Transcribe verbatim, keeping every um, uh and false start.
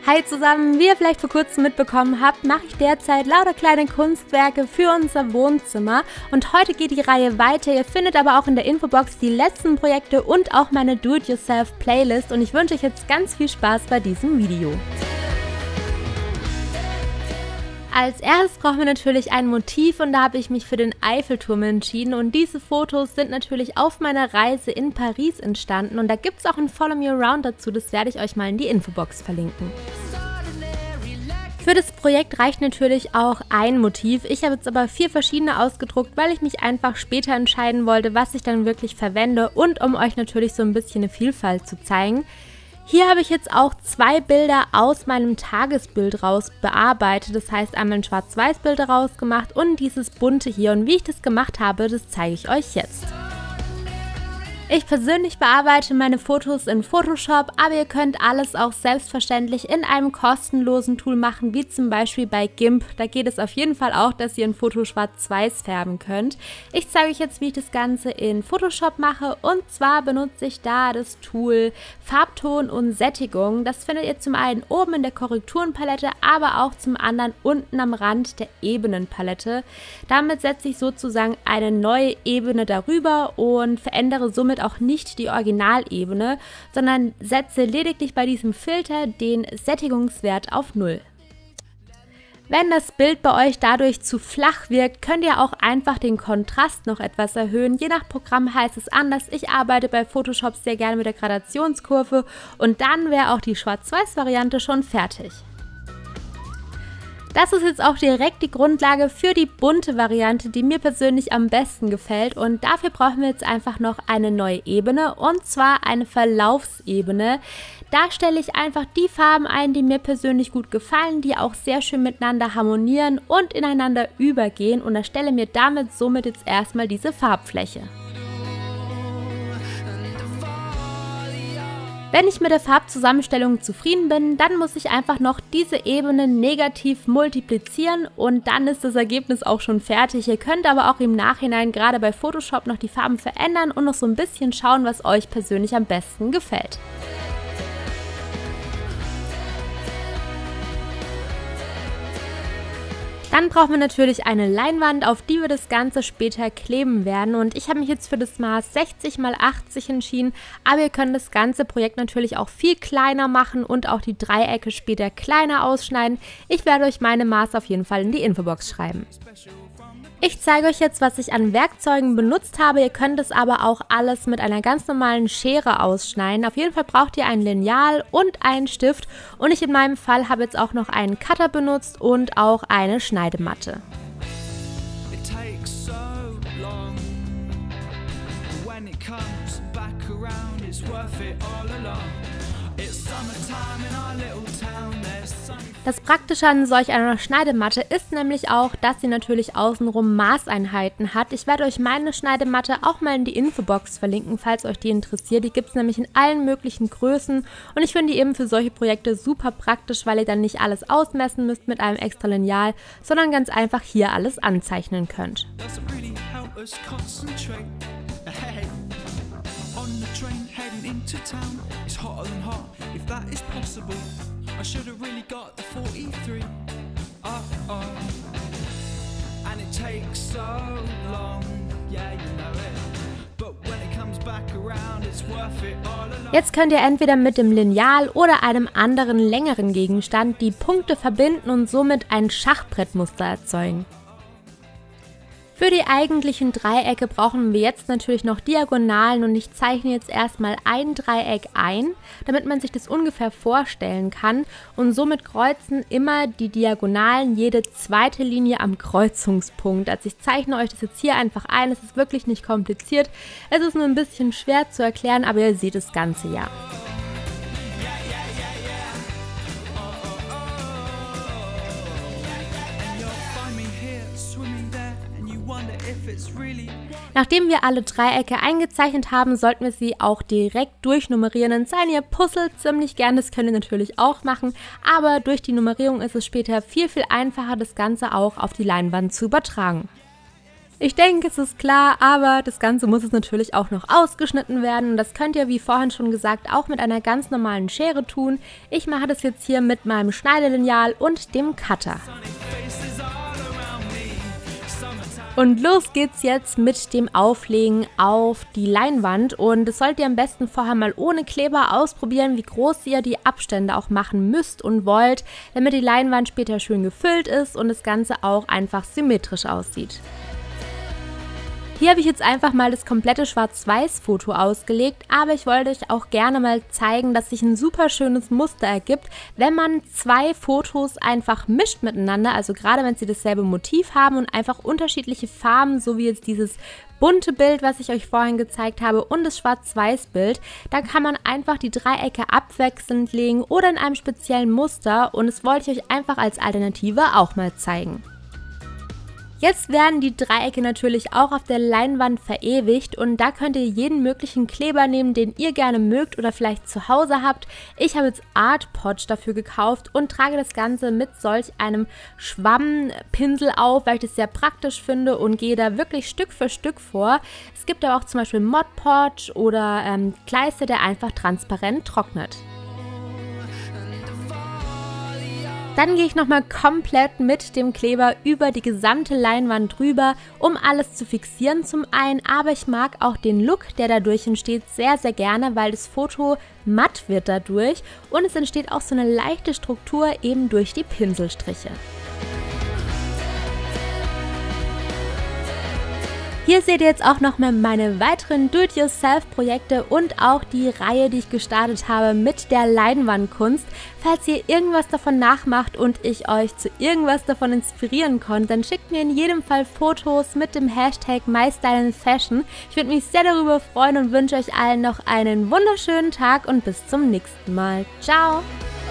Hi zusammen, wie ihr vielleicht vor kurzem mitbekommen habt, mache ich derzeit lauter kleine Kunstwerke für unser Wohnzimmer und heute geht die Reihe weiter. Ihr findet aber auch in der Infobox die letzten Projekte und auch meine Do-it-yourself-Playlist und ich wünsche euch jetzt ganz viel Spaß bei diesem Video. Als erstes brauchen wir natürlich ein Motiv und da habe ich mich für den Eiffelturm entschieden und diese Fotos sind natürlich auf meiner Reise in Paris entstanden und da gibt es auch ein Follow Me Around dazu, das werde ich euch mal in die Infobox verlinken. Für das Projekt reicht natürlich auch ein Motiv, ich habe jetzt aber vier verschiedene ausgedruckt, weil ich mich einfach später entscheiden wollte, was ich dann wirklich verwende und um euch natürlich so ein bisschen eine Vielfalt zu zeigen. Hier habe ich jetzt auch zwei Bilder aus meinem Tagesbild raus bearbeitet, das heißt einmal ein Schwarz-Weiß-Bild daraus gemacht und dieses bunte hier und wie ich das gemacht habe, das zeige ich euch jetzt. Ich persönlich bearbeite meine Fotos in Photoshop, aber ihr könnt alles auch selbstverständlich in einem kostenlosen Tool machen, wie zum Beispiel bei GIMP. Da geht es auf jeden Fall auch, dass ihr ein Foto schwarz-weiß färben könnt. Ich zeige euch jetzt, wie ich das Ganze in Photoshop mache und zwar benutze ich da das Tool Farbton und Sättigung. Das findet ihr zum einen oben in der Korrekturenpalette, aber auch zum anderen unten am Rand der Ebenenpalette. Damit setze ich sozusagen eine neue Ebene darüber und verändere somit auch nicht die Originalebene, sondern setze lediglich bei diesem Filter den Sättigungswert auf null. Wenn das Bild bei euch dadurch zu flach wirkt, könnt ihr auch einfach den Kontrast noch etwas erhöhen. Je nach Programm heißt es anders. Ich arbeite bei Photoshop sehr gerne mit der Gradationskurve und dann wäre auch die Schwarz-Weiß-Variante schon fertig. Das ist jetzt auch direkt die Grundlage für die bunte Variante, die mir persönlich am besten gefällt und dafür brauchen wir jetzt einfach noch eine neue Ebene und zwar eine Verlaufsebene. Da stelle ich einfach die Farben ein, die mir persönlich gut gefallen, die auch sehr schön miteinander harmonieren und ineinander übergehen und erstelle mir damit somit jetzt erstmal diese Farbfläche. Wenn ich mit der Farbzusammenstellung zufrieden bin, dann muss ich einfach noch diese Ebene negativ multiplizieren und dann ist das Ergebnis auch schon fertig. Ihr könnt aber auch im Nachhinein gerade bei Photoshop noch die Farben verändern und noch so ein bisschen schauen, was euch persönlich am besten gefällt. Dann brauchen wir natürlich eine Leinwand, auf die wir das Ganze später kleben werden und ich habe mich jetzt für das Maß sechzig mal achtzig entschieden, aber ihr könnt das ganze Projekt natürlich auch viel kleiner machen und auch die Dreiecke später kleiner ausschneiden. Ich werde euch meine Maße auf jeden Fall in die Infobox schreiben. Ich zeige euch jetzt, was ich an Werkzeugen benutzt habe, ihr könnt es aber auch alles mit einer ganz normalen Schere ausschneiden. Auf jeden Fall braucht ihr ein Lineal und einen Stift und ich in meinem Fall habe jetzt auch noch einen Cutter benutzt und auch eine Schneidematte. Das Praktische an solch einer Schneidematte ist nämlich auch, dass sie natürlich außenrum Maßeinheiten hat. Ich werde euch meine Schneidematte auch mal in die Infobox verlinken, falls euch die interessiert. Die gibt es nämlich in allen möglichen Größen und ich finde die eben für solche Projekte super praktisch, weil ihr dann nicht alles ausmessen müsst mit einem extra Lineal, sondern ganz einfach hier alles anzeichnen könnt. I should have really got the forty-three. Oh, oh. And it takes so long. Yeah, you know it. But when it comes back around, it's worth it all along. Jetzt könnt ihr entweder mit dem Lineal oder einem anderen längeren Gegenstand die Punkte verbinden und somit ein Schachbrettmuster erzeugen. Für die eigentlichen Dreiecke brauchen wir jetzt natürlich noch Diagonalen und ich zeichne jetzt erstmal ein Dreieck ein, damit man sich das ungefähr vorstellen kann und somit kreuzen immer die Diagonalen jede zweite Linie am Kreuzungspunkt. Also ich zeichne euch das jetzt hier einfach ein, es ist wirklich nicht kompliziert, es ist nur ein bisschen schwer zu erklären, aber ihr seht das Ganze ja. Nachdem wir alle Dreiecke eingezeichnet haben, sollten wir sie auch direkt durchnummerieren. Und seien ihr puzzelt ziemlich gern, das könnt ihr natürlich auch machen, aber durch die Nummerierung ist es später viel, viel einfacher, das Ganze auch auf die Leinwand zu übertragen. Ich denke, es ist klar, aber das Ganze muss es natürlich auch noch ausgeschnitten werden. Und das könnt ihr, wie vorhin schon gesagt, auch mit einer ganz normalen Schere tun. Ich mache das jetzt hier mit meinem Schneidelineal und dem Cutter. Und los geht's jetzt mit dem Auflegen auf die Leinwand. Und das solltet ihr am besten vorher mal ohne Kleber ausprobieren, wie groß ihr die Abstände auch machen müsst und wollt, damit die Leinwand später schön gefüllt ist und das Ganze auch einfach symmetrisch aussieht. Hier habe ich jetzt einfach mal das komplette Schwarz-Weiß-Foto ausgelegt, aber ich wollte euch auch gerne mal zeigen, dass sich ein super schönes Muster ergibt, wenn man zwei Fotos einfach mischt miteinander, also gerade wenn sie dasselbe Motiv haben und einfach unterschiedliche Farben, so wie jetzt dieses bunte Bild, was ich euch vorhin gezeigt habe, und das Schwarz-Weiß-Bild, dann kann man einfach die Dreiecke abwechselnd legen oder in einem speziellen Muster und das wollte ich euch einfach als Alternative auch mal zeigen. Jetzt werden die Dreiecke natürlich auch auf der Leinwand verewigt und da könnt ihr jeden möglichen Kleber nehmen, den ihr gerne mögt oder vielleicht zu Hause habt. Ich habe jetzt Art Pod dafür gekauft und trage das Ganze mit solch einem Schwammpinsel auf, weil ich das sehr praktisch finde und gehe da wirklich Stück für Stück vor. Es gibt aber auch zum Beispiel Mod Podge oder ähm, Kleister, der einfach transparent trocknet. Dann gehe ich nochmal komplett mit dem Kleber über die gesamte Leinwand drüber, um alles zu fixieren zum einen, aber ich mag auch den Look, der dadurch entsteht, sehr, sehr gerne, weil das Foto matt wird dadurch und es entsteht auch so eine leichte Struktur eben durch die Pinselstriche. Hier seht ihr jetzt auch nochmal meine weiteren Do-it-yourself-Projekte und auch die Reihe, die ich gestartet habe mit der Leinwandkunst. Falls ihr irgendwas davon nachmacht und ich euch zu irgendwas davon inspirieren konnte, dann schickt mir in jedem Fall Fotos mit dem Hashtag MyStyleandFashion. Ich würde mich sehr darüber freuen und wünsche euch allen noch einen wunderschönen Tag und bis zum nächsten Mal. Ciao!